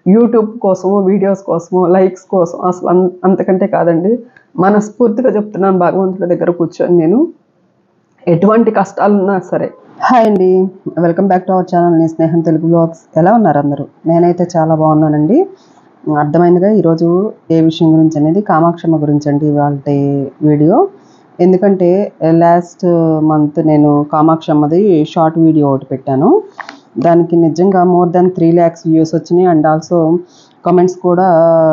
YouTube కోసమో, videos కోసమో, likes కోసం అసలు అంతకంటే కాదండి. మనస్ఫూర్తిగా చెప్తున్నాను, భగవంతుడి దగ్గర కూర్చొని నేను ఎటువంటి కష్టాలున్నా సరే. హాయ్ అండి, welcome back to our channel నీ స్నేహం తెలుగు బ్లాగ్స్. ఎలా ఉన్నారు అందరూ? నేనైతే చాలా బాగున్నానండి. అర్థమైందిగా ఈరోజు ఏ విషయం గురించి అనేది, కామాక్షమ్మ గురించి అండి ఇవాళ వీడియో. ఎందుకంటే లాస్ట్ మంత్ నేను కామాక్షమ్మది షార్ట్ వీడియో ఒకటి పెట్టాను. దానికి నిజంగా మోర్ దాన్ 3 lakhs వ్యూస్ వచ్చినాయి. అండ్ ఆల్సో కామెంట్స్ కూడా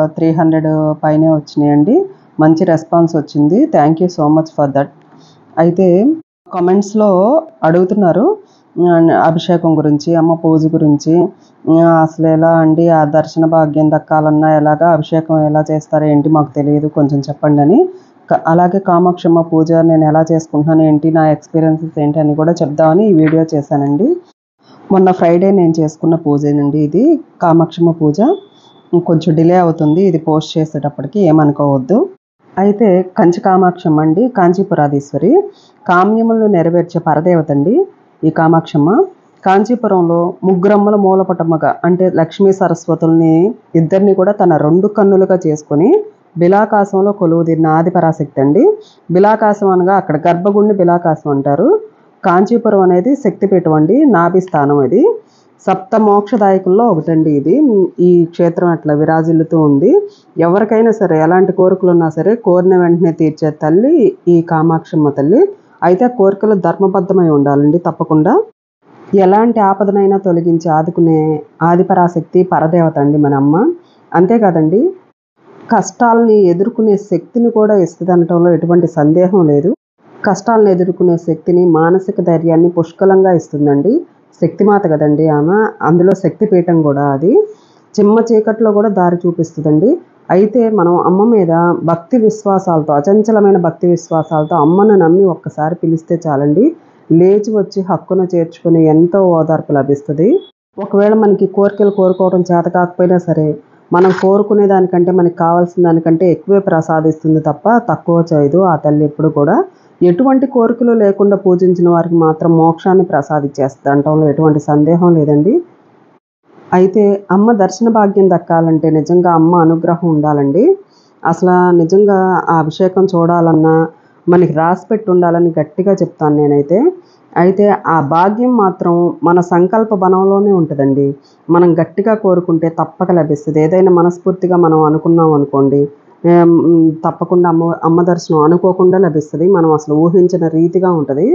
300 పైనే వచ్చినాయండి. మంచి రెస్పాన్స్ వచ్చింది. Thank you so much for that. అయితే కామెంట్స్లో అడుగుతున్నారు అభిషేకం గురించి, అమ్మ పూజ గురించి. అసలు ఎలా అండి, ఆ దర్శన భాగ్యం దక్కాలన్నా ఎలాగా, అభిషేకం ఎలా చేస్తారో ఏంటి మాకు తెలియదు, కొంచెం చెప్పండి అని. అలాగే కామాక్షమ్మ పూజ నేను ఎలా చేసుకుంటున్నాను ఏంటి, నా ఎక్స్పీరియన్సెస్ ఏంటి అని కూడా చెప్దామని ఈ వీడియో చేశానండి. మొన్న ఫ్రైడే నేను చేసుకున్న పూజేనండి ఇది, కామాక్షమ్మ పూజ. కొంచెం డిలే అవుతుంది ఇది పోస్ట్ చేసేటప్పటికి, ఏమనుకోవద్దు. అయితే కంచి కామాక్షమ్మ అండి, కాంచీపురాధీశ్వరి, కామ్యములను నెరవేర్చే పరదేవత అండి ఈ కామాక్షమ్మ. కాంచీపురంలో ముగ్గురమ్మల మూలపటమ్మగా, అంటే లక్ష్మీ సరస్వతుల్ని ఇద్దరిని కూడా తన 2 కన్నులుగా చేసుకొని బిలాకాశంలో కొలువుదీరిన ఆదిపరాశక్తి అండి. బిలాకాశం అనగా అక్కడ గర్భగుడిని బిలాకాశం అంటారు. కాంచీపురం అనేది శక్తిపీఠం అండి, నాభి స్థానం. ఇది సప్త మోక్షదాయకుల్లో ఒకటండి ఇది. ఈ క్షేత్రం అట్లా విరాజిల్లుతూ ఉంది. ఎవరికైనా సరే ఎలాంటి కోరికలు ఉన్నా సరే కోరిన వెంటనే తీర్చే తల్లి ఈ కామాక్షమ్మ తల్లి. అయితే కోరికలు ధర్మబద్ధమై ఉండాలండి తప్పకుండా. ఎలాంటి ఆపదనైనా తొలగించి ఆదుకునే ఆదిపరాశక్తి పరదేవత అండి మన అమ్మ. అంతేకాదండి, కష్టాలని ఎదుర్కొనే శక్తిని కూడా ఇస్తుంది అనటంలో ఎటువంటి సందేహం లేదు. కష్టాలను ఎదుర్కొనే శక్తిని, మానసిక ధైర్యాన్ని పుష్కలంగా ఇస్తుందండి. శక్తిమాత కదండి ఆమె, అందులో శక్తిపీఠం కూడా. అది చిమ్మ చీకట్లో కూడా దారి చూపిస్తుందండి. అయితే మనం అమ్మ మీద భక్తి విశ్వాసాలతో, అచంచలమైన భక్తి విశ్వాసాలతో అమ్మను నమ్మి ఒక్కసారి పిలిస్తే చాలండి, లేచి వచ్చి హక్కును చేర్చుకుని ఎంతో ఓదార్పు లభిస్తుంది. ఒకవేళ మనకి కోరికలు కోరుకోవడం చేత కాకపోయినా సరే, మనం కోరుకునే దానికంటే మనకి కావాల్సిన దానికంటే ఎక్కువే ప్రసాదిస్తుంది తప్ప తక్కువ చేయదు ఆ తల్లి ఎప్పుడు కూడా. ఎటువంటి కోరికలు లేకుండా పూజించిన వారికి మాత్రం మోక్షాన్ని ప్రసాదించేస్తుంది అనటంలో ఎటువంటి సందేహం లేదండి. అయితే అమ్మ దర్శన భాగ్యం దక్కాలంటే నిజంగా అమ్మ అనుగ్రహం ఉండాలండి. అసలు నిజంగా ఆ అభిషేకం చూడాలన్నా మనకి రాసిపెట్టి ఉండాలని గట్టిగా చెప్తాను నేనైతే. అయితే ఆ భాగ్యం మాత్రం మన సంకల్ప బలంలోనే ఉంటుందండి. మనం గట్టిగా కోరుకుంటే తప్పక లభిస్తుంది. ఏదైనా మనస్ఫూర్తిగా మనం అనుకున్నాం అనుకోండి, తప్పకుండా అమ్మ దర్శనం అనుకోకుండా లభిస్తుంది. మనం అసలు ఊహించిన రీతిగా ఉంటుంది.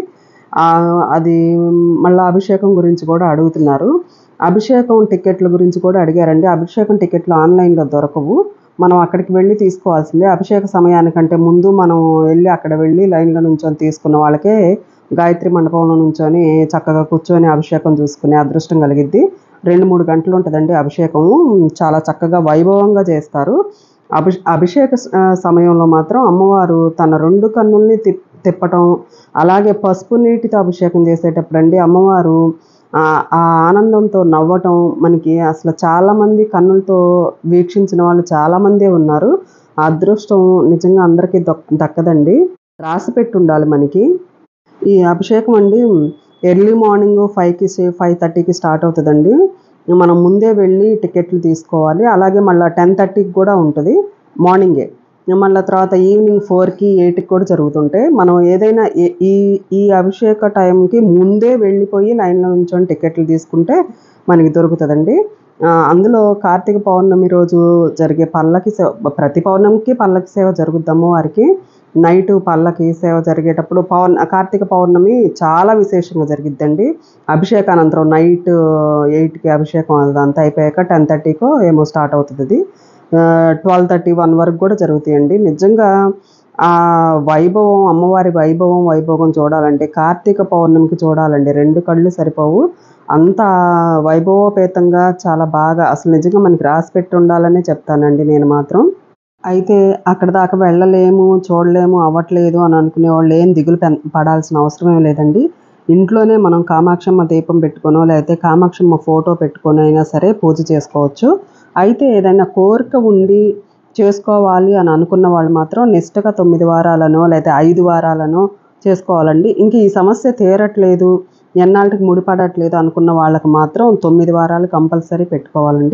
అది మళ్ళీ అభిషేకం గురించి కూడా అడుగుతున్నారు. అభిషేకం టికెట్ల గురించి కూడా అడిగారండి. అభిషేకం టికెట్లు ఆన్లైన్లో దొరకవు, మనం అక్కడికి వెళ్ళి తీసుకోవాల్సిందే. అభిషేక సమయానికంటే ముందు మనం అక్కడ వెళ్ళి లైన్లో నుంచొని తీసుకున్న వాళ్ళకే గాయత్రి మండపంలో నుంచొని చక్కగా కూర్చొని అభిషేకం చూసుకునే అదృష్టం కలిగిద్ది. 2-3 గంటలు ఉంటుందండి అభిషేకము. చాలా చక్కగా వైభవంగా చేస్తారు. అభిషేక సమయంలో మాత్రం అమ్మవారు తన 2 కన్నుల్ని తిప్పటం, అలాగే పసుపు నీటితో అభిషేకం చేసేటప్పుడు అండి అమ్మవారు ఆ ఆనందంతో నవ్వటం మనకి అసలు చాలామంది కన్నులతో వీక్షించిన వాళ్ళు చాలామందే ఉన్నారు. ఆ అదృష్టం నిజంగా అందరికీ దక్కదండి, రాసి పెట్టి ఉండాలి మనకి. ఈ అభిషేకం అండి ఎర్లీ మార్నింగ్ 5:30కి స్టార్ట్ అవుతుందండి. మనం ముందే వెళ్ళి టికెట్లు తీసుకోవాలి. అలాగే మళ్ళీ 10:30కి కూడా ఉంటుంది మార్నింగే. మళ్ళీ తర్వాత ఈవినింగ్ 4కి 8కి కూడా జరుగుతుంటాయి. మనం ఏదైనా ఈ అభిషేక టైంకి ముందే వెళ్ళిపోయి లైన్లో నుంచొని టికెట్లు తీసుకుంటే మనకి దొరుకుతుందండి. అందులో కార్తీక పౌర్ణమి రోజు జరిగే పల్లకి సేవ, ప్రతి పౌర్ణమికి పల్లకి సేవ జరుగుద్ది అమ్మవారికి. నైటు పల్లకి సేవ జరిగేటప్పుడు కార్తీక పౌర్ణమి చాలా విశేషంగా జరిగిద్దండి. అభిషేకానంతరం నైట్ 8కి అభిషేకం అదంతా అయిపోయాక 10:30కో ఏమో స్టార్ట్ అవుతుంది. అది 12:30-1 వరకు కూడా జరుగుతాయండి. నిజంగా ఆ వైభవం, అమ్మవారి వైభవం చూడాలంటే కార్తీక పౌర్ణమికి చూడాలండి. 2 కళ్ళు సరిపోవు, అంత వైభవోపేతంగా చాలా బాగా. అసలు నిజంగా మనకి రాసి పెట్టి ఉండాలనే చెప్తానండి నేను మాత్రం. అయితే అక్కడ దాకా వెళ్ళలేము, చూడలేము, అవ్వట్లేదు అని అనుకునే వాళ్ళు ఏం దిగులు పడాల్సిన అవసరం లేదండి. ఇంట్లోనే మనం కామాక్షమ్మ దీపం పెట్టుకొనో లేకపోతే కామాక్షమ్మ ఫోటో పెట్టుకొని అయినా సరే పూజ చేసుకోవచ్చు. అయితే ఏదైనా కోరిక ఉండి చేసుకోవాలి అని అనుకున్న వాళ్ళు మాత్రం నిష్టగా 9 వారాలనో లేకపోతే 5 వారాలనో చేసుకోవాలండి. ఇంక ఈ సమస్య తీరట్లేదు, ఎన్నాళ్ళకి ముడిపడట్లేదు అనుకున్న వాళ్ళకి మాత్రం 9 వారాలు కంపల్సరీ పెట్టుకోవాలండి.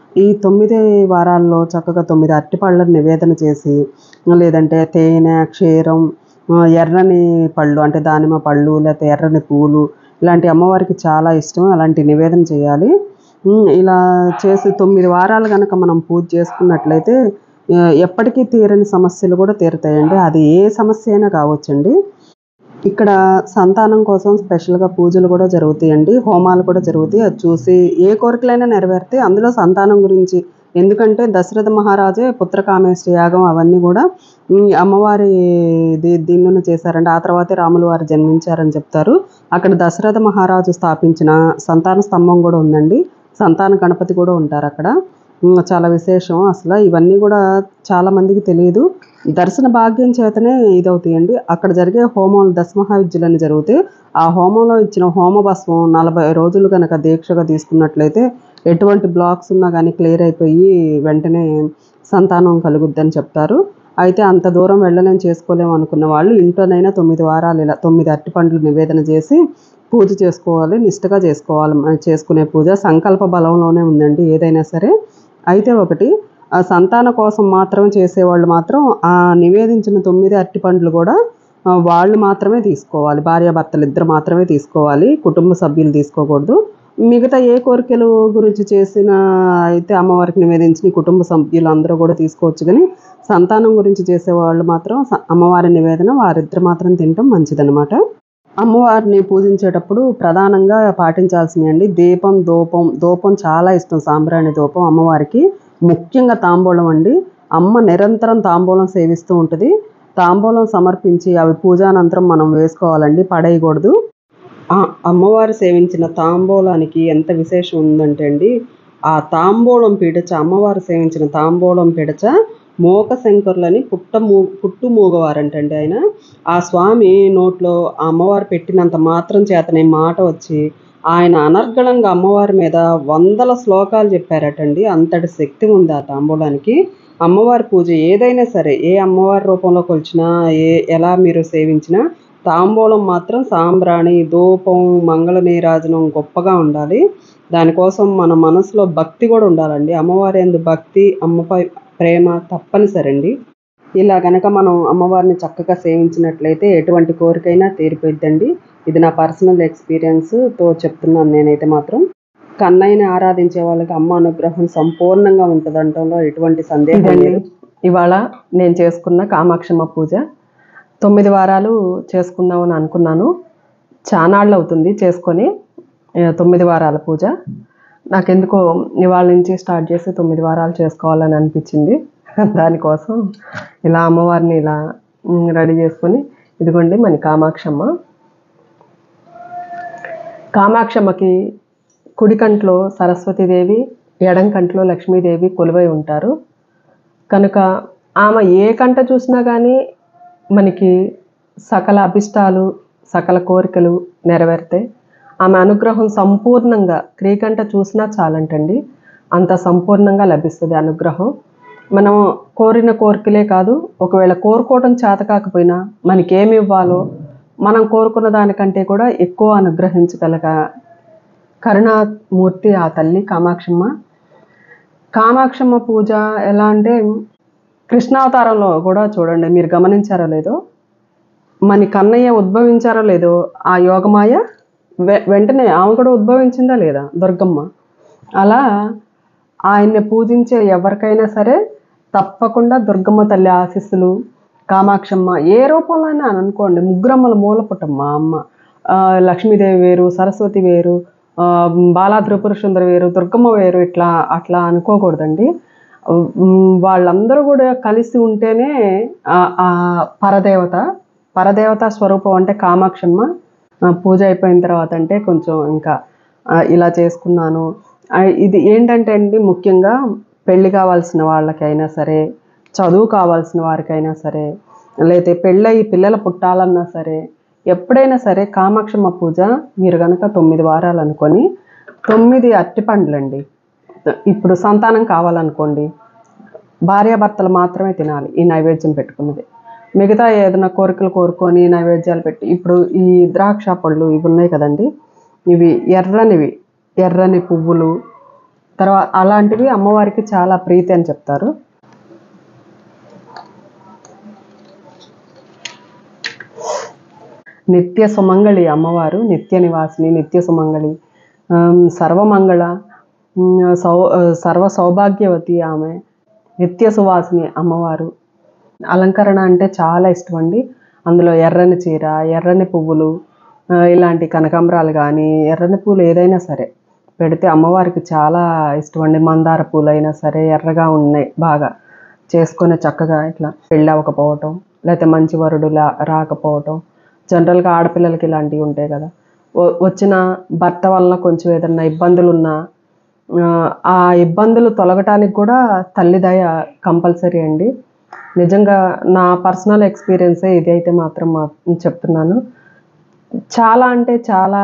ఈ 9 వారాల్లో చక్కగా 9 అరటిపళ్ళను నివేదన చేసి, లేదంటే తేనె, క్షీరం, ఎర్రని పళ్ళు అంటే దానిమ్మ పళ్ళు, లేకపోతే ఎర్రని పూలు ఇలాంటి అమ్మవారికి చాలా ఇష్టం. అలాంటి నివేదన చేయాలి. ఇలా చేసి 9 వారాలు గనక మనం పూజ చేసుకున్నట్లయితే ఎప్పటికీ తీరని సమస్యలు కూడా తీరుతాయండి. అది ఏ సమస్య అయినా కావచ్చండి. ఇక్కడ సంతానం కోసం స్పెషల్‌గా పూజలు కూడా జరుగుతాయండి. హోమాలు కూడా జరుగుతాయి. అది చూసి ఏ కోరికలైనా నెరవేరుతాయి. అందులో సంతానం గురించి ఎందుకంటే దశరథ మహారాజే పుత్రకామేష్టి యాగం అవన్నీ కూడా అమ్మవారి దీనిలోనే చేశారండి. ఆ తర్వాతే రాముల వారు జన్మించారని చెప్తారు. అక్కడ దశరథ మహారాజు స్థాపించిన సంతాన స్తంభం కూడా ఉందండి. సంతాన గణపతి కూడా ఉంటారక్కడ. చాలా విశేషం అసల. ఇవన్నీ కూడా చాలామందికి తెలియదు. దర్శన భాగ్యం చేతనే ఇదవుతాయండి. అక్కడ జరిగే హోమాలు దశమహావిద్యలని జరుగుతాయి. ఆ హోమంలో ఇచ్చిన హోమ భస్మం 40 రోజులు గనక దీక్షగా తీసుకున్నట్లయితే ఎటువంటి బ్లాక్స్ ఉన్నా కానీ క్లియర్ అయిపోయి వెంటనే సంతానం కలుగుద్దని చెప్తారు. అయితే అంత దూరం వెళ్ళలేం చేసుకోలేము అనుకున్న వాళ్ళు ఇంట్లోనైనా 9 వారాలు ఇలా 9 అరటిపండ్లు నివేదన చేసి పూజ చేసుకోవాలి. నిష్టగా చేసుకోవాలి. చేసుకునే పూజ సంకల్ప బలంలోనే ఉందండి ఏదైనా సరే. అయితే ఒకటి సంతాన కోసం మాత్రం చేసేవాళ్ళు మాత్రం ఆ నివేదించిన 9 అరటిపండ్లు కూడా వాళ్ళు మాత్రమే తీసుకోవాలి. భార్యాభర్తలు ఇద్దరు మాత్రమే తీసుకోవాలి. కుటుంబ సభ్యులు తీసుకోకూడదు. మిగతా ఏ కోరికలు గురించి చేసిన అయితే అమ్మవారికి నివేదించిన కుటుంబ సభ్యులు అందరూ కూడా తీసుకోవచ్చు. కానీ సంతానం గురించి చేసేవాళ్ళు మాత్రం అమ్మవారి నివేదన వారిద్దరు మాత్రం తినటం మంచిదనమాట. అమ్మవారిని పూజించేటప్పుడు ప్రధానంగా పాటించాల్సినవి అండి దీపం, ధూపం చాలా ఇష్టం. సాంబ్రాణి ధూపం అమ్మవారికి ముఖ్యంగా తాంబూలం అండి. అమ్మ నిరంతరం తాంబూలం సేవిస్తూ ఉంటుంది. తాంబూలం సమర్పించి అవి పూజానంతరం మనం వేసుకోవాలండి, పడేయకూడదు. అమ్మవారు సేవించిన తాంబూలానికి ఎంత విశేషం ఉందంటే అండి, ఆ తాంబూలం పిడచ అమ్మవారు సేవించిన తాంబూలం పిడచ మోకశంకరులని పుట్టు మూగవారంటండి ఆయన. ఆ స్వామి నోట్లో ఆ అమ్మవారు పెట్టినంత మాత్రం చేతనే మాట వచ్చి ఆయన అనర్గళంగా అమ్మవారి మీద 100 శ్లోకాలు చెప్పారటండి. అంతటి శక్తి ఉంది ఆ తాంబూలానికి. అమ్మవారి పూజ ఏదైనా సరే, ఏ అమ్మవారి రూపంలో కొలిచినా, ఎలా మీరు సేవించినా తాంబూలం మాత్రం సాంబ్రాణి, ధూపం, మంగళ నీరాజనం గొప్పగా ఉండాలి. దానికోసం మన మనసులో భక్తి కూడా ఉండాలండి. అమ్మవారి యందు భక్తి, అమ్మపై ప్రేమ తప్పనిసరి అండి. ఇలా గనక మనం అమ్మవారిని చక్కగా సేవించినట్లయితే ఎటువంటి కోరికైనా తీరిపోయిద్దండి. ఇది నా పర్సనల్ ఎక్స్పీరియన్స్తో చెప్తున్నాను నేనైతే మాత్రం. కన్నయ్యని ఆరాధించే వాళ్ళకి అమ్మ అనుగ్రహం సంపూర్ణంగా ఉంటుందంటంలో ఎటువంటి సందేహం లేదు. ఇవాళ నేను చేసుకున్న కామాక్షమ్మ పూజ 9 వారాలు చేసుకుందామని అనుకున్నాను. చానాళ్ళు అవుతుంది చేసుకొని 9 వారాల పూజ. నాకెందుకో ఇవాళ నుంచి స్టార్ట్ చేసి 9 వారాలు చేసుకోవాలని అనిపించింది. దానికోసం ఇలా అమ్మవారిని ఇలా రెడీ చేసుకొని ఇదిగోండి మన కామాక్షమ్మ. కామాక్షమ్మకి కుడి కంట్లో సరస్వతీదేవి, ఎడం కంట్లో లక్ష్మీదేవి కొలువై ఉంటారు. కనుక ఆమె ఏ కంట చూసినా కానీ మనకి సకల అభిష్టాలు, సకల కోరికలు నెరవేరుతాయి. ఆమె అనుగ్రహం సంపూర్ణంగా క్రీకంట చూసినా చాలంటండి, అంత సంపూర్ణంగా లభిస్తుంది అనుగ్రహం. మనం కోరిన కోరికలే కాదు, ఒకవేళ కోరుకోవడం చేత కాకపోయినా మనకేమి ఇవ్వాలో మనం కోరుకున్న దానికంటే కూడా ఎక్కువ అనుగ్రహించగలగ కరుణామూర్తి ఆ తల్లి కామాక్షమ్మ. కామాక్షమ్మ పూజ ఎలా అంటే కృష్ణావతారంలో కూడా చూడండి, మీరు గమనించారో లేదో, మన కన్నయ్య ఉద్భవించారో లేదో ఆ యోగమాయ వెంటనే ఆమె కూడా ఉద్భవించిందా లేదా దుర్గమ్మ. అలా ఆయన్ని పూజించే ఎవరికైనా సరే తప్పకుండా దుర్గమ్మ తల్లి ఆశీస్సులు, కామాక్షమ్మ ఏ రూపంలో అయినా అనుకోండి. ముగ్గురమ్మల మూలపుటమ్మ అమ్మ. లక్ష్మీదేవి వేరు, సరస్వతి వేరు, బాలా త్రిపుర సుందరి వేరు, దుర్గమ్మ వేరు, అట్లా అనుకోకూడదండి. వాళ్ళందరూ కూడా కలిసి ఉంటేనే పరదేవత స్వరూపం అంటే కామాక్షమ్మ. పూజ అయిపోయిన తర్వాత అంటే కొంచెం ఇంకా ఇలా చేసుకున్నాను. ఇది ఏంటంటే అండి, ముఖ్యంగా పెళ్ళి కావాల్సిన వాళ్ళకైనా సరే, చదువు కావాల్సిన వారికైనా సరే, లేకపోతే పెళ్ళయి పిల్లలు పుట్టాలన్నా సరే, ఎప్పుడైనా సరే కామాక్షమ్మ పూజ మీరు కనుక 9 వారాలు అనుకొని 9 అరటిపండ్లండి. ఇప్పుడు సంతానం కావాలనుకోండి, భార్యాభర్తలు మాత్రమే తినాలి ఈ నైవేద్యం పెట్టుకున్నది. మిగతా ఏదైనా కోరికలు కోరుకొని నైవేద్యాలు పెట్టి, ఇప్పుడు ఈ ద్రాక్ష పళ్ళు ఇవి ఉన్నాయి కదండి, ఇవి ఎర్రని పువ్వులు, తర్వాత అలాంటివి అమ్మవారికి చాలా ప్రీతి అని చెప్తారు. నిత్య సుమంగళి అమ్మవారు, నిత్య నివాసిని, నిత్య సుమంగళి, సర్వమంగళ, సర్వ సౌభాగ్యవతి ఆమె, నిత్య సువాసిని అమ్మవారు. అలంకరణ అంటే చాలా ఇష్టం అండి. అందులో ఎర్రని చీర, ఎర్రని పువ్వులు, ఇలాంటి కనకాంబరాలు కానీ ఎర్రని పూలు ఏదైనా సరే పెడితే అమ్మవారికి చాలా ఇష్టం అండి. మందార పూలు అయినా సరే ఎర్రగా ఉన్నాయి బాగా చేసుకొని చక్కగా ఇట్లా పెళ్ళి అవ్వకపోవటం, లేకపోతే మంచి వరుడు రాకపోవటం, జనరల్గా ఆడపిల్లలకి ఇలాంటివి ఉంటాయి కదా. వచ్చిన భర్త వలన కొంచెం ఏదన్నా ఇబ్బందులు ఉన్నా ఆ ఇబ్బందులు తొలగటానికి కూడా తల్లి దయ కంపల్సరీ అండి. నిజంగా నా పర్సనల్ ఎక్స్పీరియన్సే ఇది అయితే మాత్రం చెప్తున్నాను. చాలా అంటే చాలా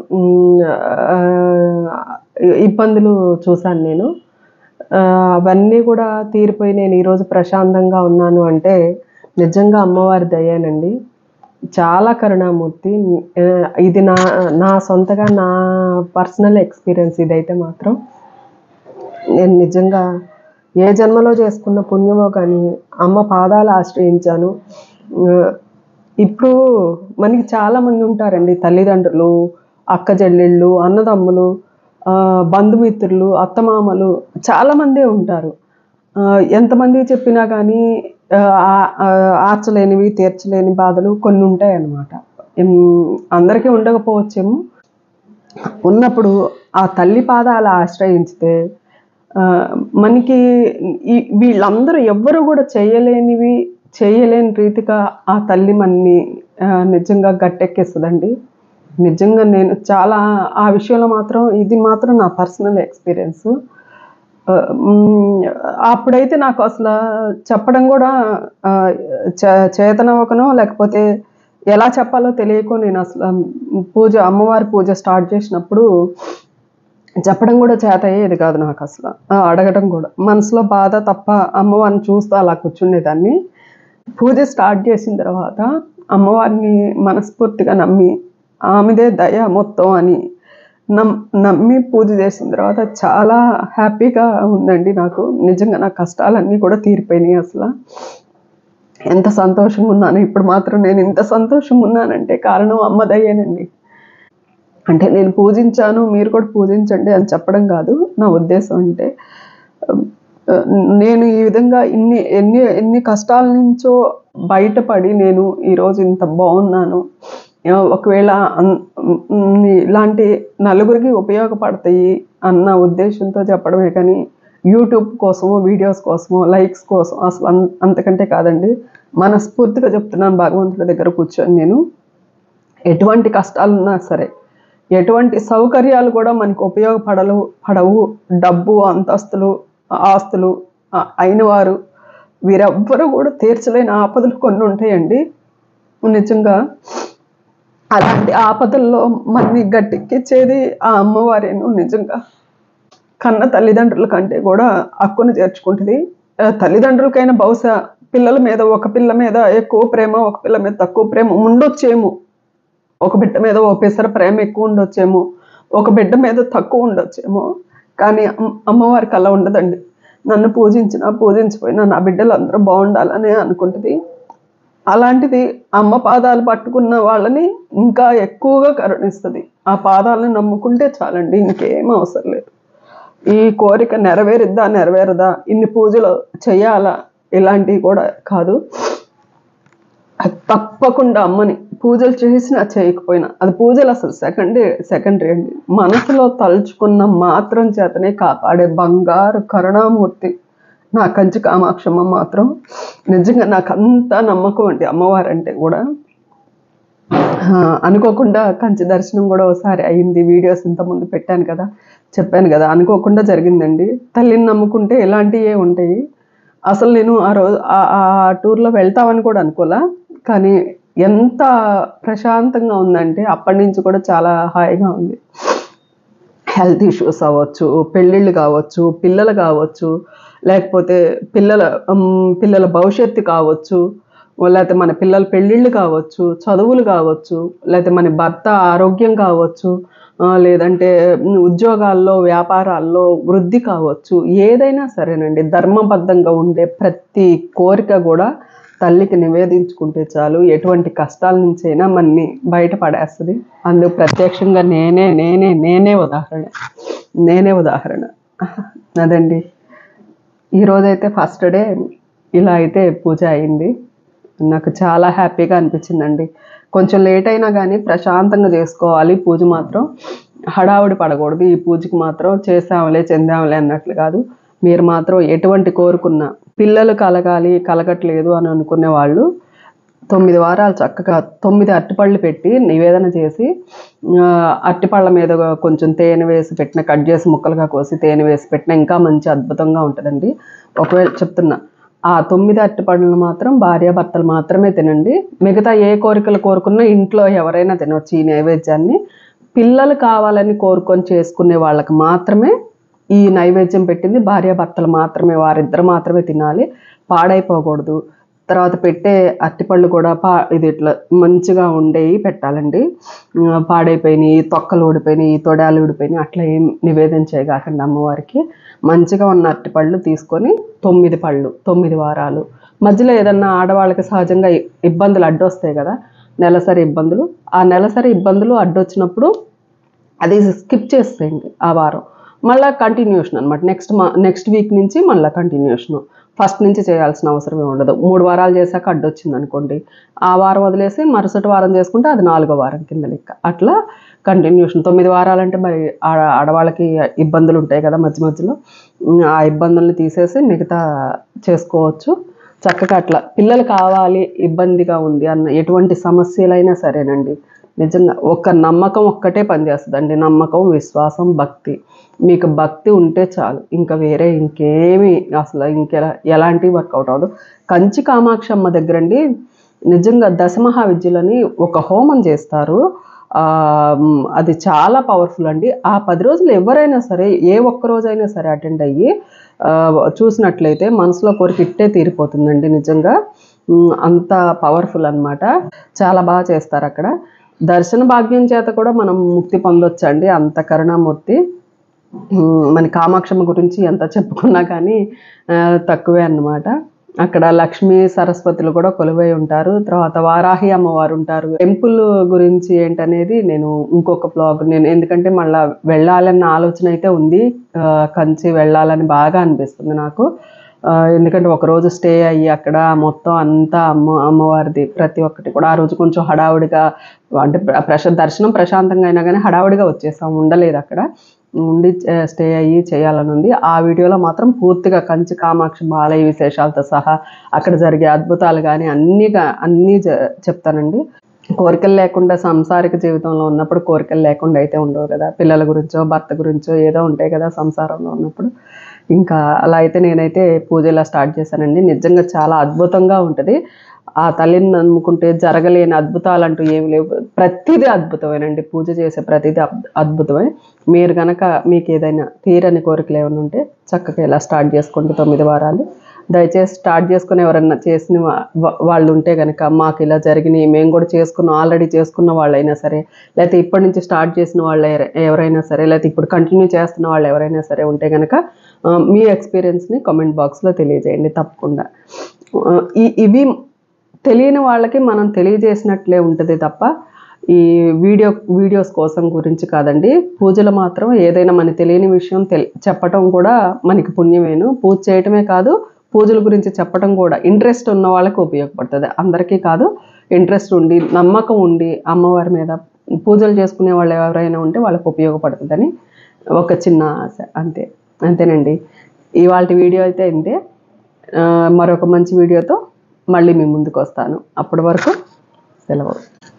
ఇబ్బందులు చూశాను నేను. అవన్నీ కూడా తీరిపోయి నేను ఈరోజు ప్రశాంతంగా ఉన్నాను అంటే నిజంగా అమ్మవారి దయేనండి. చాలా కరుణామూర్తి. ఇది నా సొంతగా నా పర్సనల్ ఎక్స్పీరియన్స్ ఇదైతే మాత్రం. నేను నిజంగా ఏ జన్మలో చేసుకున్న పుణ్యమో కానీ అమ్మ పాదాలు ఆశ్రయించాను. ఇప్పుడు మనకి చాలామంది ఉంటారండి, తల్లిదండ్రులు, అక్క చెల్లెళ్ళు, అన్నదమ్ములు, బంధుమిత్రులు, అత్తమామలు చాలామందే ఉంటారు. ఎంతమంది చెప్పినా కానీ ఆర్చలేనివి, తీర్చలేని బాధలు కొన్ని ఉంటాయన్నమాట. అందరికీ ఉండకపోవచ్చేమో. ఉన్నప్పుడు ఆ తల్లి పాదాలు ఆశ్రయించితే మనకి వీళ్ళందరూ ఎవ్వరు కూడా చేయలేని రీతిగా ఆ తల్లి మనని నిజంగా గట్టెక్కిస్తుందండి. నిజంగా నేను చాలా ఆ విషయంలో మాత్రం ఇది మాత్రం నా పర్సనల్ ఎక్స్పీరియన్స్. అప్పుడైతే నాకు అసలు చెప్పడం కూడా చేతనవ్వకనో లేకపోతే ఎలా చెప్పాలో తెలియకో నేను అసలు అమ్మవారి పూజ స్టార్ట్ చేసినప్పుడు చెప్పడం కూడా చేత అయ్యేది కాదు నాకు అసలు. అడగడం కూడా మనసులో బాధ తప్ప అమ్మవారిని చూస్తూ అలా కూర్చునేదాన్ని. పూజ స్టార్ట్ చేసిన తర్వాత అమ్మవారిని మనస్ఫూర్తిగా నమ్మి ఆమెదే దయ మొత్తం అని నమ్మి పూజ చేసిన తర్వాత చాలా హ్యాపీగా ఉందండి నాకు. నిజంగా నా కష్టాలన్నీ కూడా తీరిపోయినాయి. అసలు ఎంత సంతోషంగా ఉన్నాను ఇప్పుడు మాత్రం. నేను ఇంత సంతోషంగా ఉన్నానంటే కారణం అమ్మ దయేనండి. అంటే నేను పూజించాను, మీరు కూడా పూజించండి అని చెప్పడం కాదు నా ఉద్దేశం. అంటే నేను ఈ విధంగా ఎన్ని కష్టాల నుంచో బయటపడి నేను ఈరోజు ఇంత బాగున్నాను. ఒకవేళ ఇలాంటి నలుగురికి ఉపయోగపడతాయి అన్న ఉద్దేశంతో చెప్పడమే కానీ యూట్యూబ్ కోసమో, వీడియోస్ కోసమో, లైక్స్ కోసం అసలు అంతకంటే కాదండి. మనస్ఫూర్తిగా చెప్తున్నాను, భగవంతుడి దగ్గర కూర్చొని నేను ఎటువంటి కష్టాలున్నా సరే, ఎటువంటి సౌకర్యాలు కూడా మనకు పడవు. డబ్బు, అంతస్తులు, ఆస్తులు అయిన వారు వీరెవ్వరూ కూడా తీర్చలేని ఆపదలు కొన్ని ఉంటాయండి. నిజంగా అలాంటి ఆపదల్లో మనని గట్టెక్కించేది ఆ అమ్మవారేను. నిజంగా కన్న తల్లిదండ్రుల కంటే కూడా హక్కును చేర్చుకుంటుంది. తల్లిదండ్రులకైనా బహుశా పిల్లల మీద, ఒక పిల్ల మీద ఎక్కువ ప్రేమ, ఒక పిల్ల మీద తక్కువ ప్రేమ ఉండొచ్చేమో. ఒక బిడ్డ మీద ఓ పెసర ప్రేమ ఎక్కువ ఉండొచ్చేమో, ఒక బిడ్డ మీద తక్కువ ఉండొచ్చేమో. కానీ అమ్మవారికి అలా ఉండదండి. నన్ను పూజించిపోయినా నా బిడ్డలు అందరూ బాగుండాలని అనుకుంటుంది. అలాంటిది అమ్మ పాదాలు పట్టుకున్న వాళ్ళని ఇంకా ఎక్కువగా కరుణిస్తుంది. ఆ పాదాలను నమ్ముకుంటే చాలండి, ఇంకేం అవసరం లేదు. ఈ కోరిక నెరవేరదా, ఇన్ని పూజలు చేయాలా, ఇలాంటివి కూడా కాదు. తప్పకుండా అమ్మని పూజలు చేసినా చేయకపోయినా, అది పూజలు అసలు సెకండరీ అండి. మనసులో తలుచుకున్న మాత్రం చేతనే కాపాడే బంగారు కరుణామూర్తి నా కంచి కామాక్షమ్మ మాత్రం. నిజంగా నాకు అంత నమ్మకం అండి అమ్మవారంటే కూడా. అనుకోకుండా కంచి దర్శనం కూడా ఒకసారి అయింది. వీడియోస్ ఇంతకుముందు పెట్టాను కదా, చెప్పాను కదా, అనుకోకుండా జరిగిందండి. తల్లిని నమ్ముకుంటే ఇలాంటివే ఉంటాయి. అసలు నేను ఆ రోజు ఆ టూర్లో వెళ్తామని కూడా అనుకోలే. కానీ ఎంత ప్రశాంతంగా ఉందంటే అప్పటి నుంచి కూడా చాలా హాయిగా ఉంది. హెల్త్ ఇష్యూస్ అవ్వచ్చు, పెళ్ళిళ్ళు కావచ్చు, పిల్లలు కావచ్చు, లేకపోతే పిల్లల భవిష్యత్తు కావచ్చు, లేకపోతే మన పిల్లల పెళ్ళిళ్ళు కావచ్చు, చదువులు కావచ్చు, లేకపోతే మన భర్త ఆరోగ్యం కావచ్చు, లేదంటే ఉద్యోగాల్లో వ్యాపారాల్లో వృద్ధి కావచ్చు, ఏదైనా సరేనండి ధర్మబద్ధంగా ఉండే ప్రతి కోరిక కూడా తల్లికి నివేదించుకుంటే చాలు ఎటువంటి కష్టాల నుంచైనా మనని బయటపడేస్తుంది. అందుకు ప్రత్యక్షంగా నేనే ఉదాహరణ. అదండి, ఈరోజైతే ఫస్ట్ డే ఇలా అయితే పూజ అయింది. నాకు చాలా హ్యాపీగా అనిపించిందండి. కొంచెం లేట్ అయినా కానీ ప్రశాంతంగా చేసుకోవాలి పూజ మాత్రం. హడావుడి పడకూడదు. ఈ పూజకి మాత్రం చేసాంలే చెందాంలే అన్నట్లు కాదు. మీరు మాత్రం ఎటువంటి కోరుకున్నా, పిల్లలు కలగట్లేదు అని అనుకునే వాళ్ళు 9 వారాలు చక్కగా 9 అరటిపళ్ళు పెట్టి నివేదన చేసి, అరటిపళ్ళ మీద కొంచెం తేనె వేసి పెట్టిన, కట్ చేసి ముక్కలుగా కోసి తేనె వేసి పెట్టిన ఇంకా మంచి అద్భుతంగా ఉంటుందండి. ఒకవేళ చెప్తున్నా, ఆ 9 అరటిపళ్ళను మాత్రం భార్యాభర్తలు మాత్రమే తినండి. మిగతా ఏ కోరికలు కోరుకున్నా ఇంట్లో ఎవరైనా తినవచ్చు ఈ నైవేద్యాన్ని. పిల్లలు కావాలని కోరుకొని చేసుకునే వాళ్ళకి మాత్రమే ఈ నైవేద్యం పెట్టింది భార్యాభర్తలు మాత్రమే, వారిద్దరు మాత్రమే తినాలి. పాడైపోకూడదు. తర్వాత పెట్టే అరటిపళ్ళు కూడా ఇది ఇట్లా మంచిగా ఉండేవి పెట్టాలండి. పాడైపోయినాయి, తొక్కలు ఊడిపోయినాయి, తొడాలు ఊడిపోయినాయి అట్లా ఏం నివేదన చేయగాకండి అమ్మవారికి. మంచిగా ఉన్న అరటిపళ్ళు తీసుకొని 9 పళ్ళు, 9 వారాలు. మధ్యలో ఏదన్నా ఆడవాళ్ళకి సహజంగా ఇబ్బందులు అడ్డొస్తాయి కదా, నెలసరి ఇబ్బందులు. ఆ నెలసరి ఇబ్బందులు అడ్డొచ్చినప్పుడు అది స్కిప్ చేసేయండి ఆ వారం. మళ్ళీ కంటిన్యూషన్ అనమాట. నెక్స్ట్ వీక్ నుంచి మళ్ళీ కంటిన్యూషను. ఫస్ట్ నుంచి చేయాల్సిన అవసరమే ఉండదు. 3 వారాలు చేశాక అడ్డొచ్చింది అనుకోండి, ఆ వారం వదిలేసి మరుసటి వారం చేసుకుంటే అది 4వ వారం కింద లెక్క. అట్లా కంటిన్యూషన్. 9 వారాలంటే మరి ఆడవాళ్ళకి ఇబ్బందులు ఉంటాయి కదా మధ్య మధ్యలో. ఆ ఇబ్బందుల్ని తీసేసి మిగతా చేసుకోవచ్చు చక్కగా. అట్లా పిల్లలు కావాలి, ఇబ్బందిగా ఉంది అన్న ఎటువంటి సమస్యలైనా సరేనండి, నిజంగా ఒక్క నమ్మకం ఒక్కటే పనిచేస్తుందండి. నమ్మకం, విశ్వాసం, భక్తి. మీకు భక్తి ఉంటే చాలు, ఇంకా వేరే ఇంకేమి అసలు ఎలాంటి వర్కౌట్ అవ్వదు. కంచి కామాక్షమ్మ దగ్గరండి నిజంగా దశమహావిద్యలని ఒక హోమం చేస్తారు. అది చాలా పవర్ఫుల్ అండి. ఆ 10 రోజులు ఎవరైనా సరే ఏ ఒక్క రోజైనా సరే అటెండ్ అయ్యి చూసినట్లయితే మనసులో కోరిక ఇట్టే తీరిపోతుందండి. నిజంగా అంత పవర్ఫుల్ అనమాట. చాలా బాగా చేస్తారు అక్కడ. దర్శన భాగ్యం చేత కూడా మనం ముక్తి పొందొచ్చండి, అంత కరుణామూర్తి. మన కామాక్షమ్మ గురించి ఎంత చెప్పుకున్నా కానీ తక్కువే అన్నమాట. అక్కడ లక్ష్మీ సరస్వతులు కూడా కొలువై ఉంటారు. తర్వాత వారాహి అమ్మవారు ఉంటారు. టెంపుల్ గురించి ఏంటనేది నేను ఇంకొక బ్లాగ్, ఎందుకంటే మళ్ళీ వెళ్ళాలన్న ఆలోచన అయితే ఉంది. కంచి వెళ్ళాలని బాగా అనిపిస్తుంది నాకు. ఎందుకంటే ఒకరోజు స్టే అయ్యి అక్కడ మొత్తం అంతా అమ్మవారిది ప్రతి ఒక్కటి కూడా. ఆ రోజు కొంచెం హడావుడిగా, అంటే దర్శనం ప్రశాంతంగా అయినా కానీ హడావుడిగా వచ్చేసాం, ఉండలేదు అక్కడ. ఉండి స్టే అయ్యి చేయాలని ఉంది. ఆ వీడియోలో మాత్రం పూర్తిగా కంచి కామాక్షి ఆలయ విశేషాలతో సహా అక్కడ జరిగే అద్భుతాలు కానీ అన్నీ చెప్తానండి. కోరికలు లేకుండా సంసారిక జీవితంలో ఉన్నప్పుడు కోరికలు లేకుండా అయితే ఉండవు కదా. పిల్లల గురించో భర్త గురించో ఏదో ఉంటాయి కదా సంసారంలో ఉన్నప్పుడు. ఇంకా అలా అయితే నేనైతే పూజ ఇలా స్టార్ట్ చేశానండి. నిజంగా చాలా అద్భుతంగా ఉంటుంది. ఆ తల్లిని నమ్ముకుంటే జరగలేని అద్భుతాలు అంటూ ఏమి లేవు. ప్రతిదీ అద్భుతమేనండి. పూజ చేసే ప్రతిదీ అద్భుతమే. మీరు కనుక మీకు ఏదైనా తీరని కోరికలు ఏమైనా ఉంటే చక్కగా ఇలా స్టార్ట్ చేసుకోండి 9 వారాలు. దయచేసి స్టార్ట్ చేసుకుని ఎవరన్నా చేసిన వాళ్ళు ఉంటే కనుక, మాకు ఇలా జరిగినాయి, మేము కూడా ఆల్రెడీ చేసుకున్న వాళ్ళైనా సరే, లేకపోతే ఇప్పటి నుంచి స్టార్ట్ చేసిన వాళ్ళు ఎవరైనా సరే, లేకపోతే ఇప్పుడు కంటిన్యూ చేస్తున్న వాళ్ళు ఎవరైనా సరే ఉంటే కనుక మీ ఎక్స్పీరియన్స్ని కామెంట్ బాక్స్లో తెలియజేయండి తప్పకుండా. ఇవి తెలియని వాళ్ళకి మనం తెలియజేసినట్లే ఉంటుంది తప్ప ఈ వీడియోస్ కోసం గురించి కాదండి. పూజలు మాత్రం ఏదైనా మనకి తెలియని విషయం చెప్పటం కూడా మనకి పుణ్యమేను. పూజ చేయటమే కాదు, పూజల గురించి చెప్పటం కూడా ఇంట్రెస్ట్ ఉన్న వాళ్ళకి ఉపయోగపడుతుంది. అందరికీ కాదు, ఇంట్రెస్ట్ ఉండి నమ్మకం ఉండి అమ్మవారి మీద పూజలు చేసుకునే వాళ్ళు ఎవరైనా ఉంటే వాళ్ళకి ఉపయోగపడుతుందని ఒక చిన్న ఆశ. అంతేనండి. ఇవాళ వీడియో అయితే ఇంతే. మరొక మంచి వీడియోతో మళ్ళీ మీ ముందుకు వస్తాను. అప్పటి వరకు సెలవు.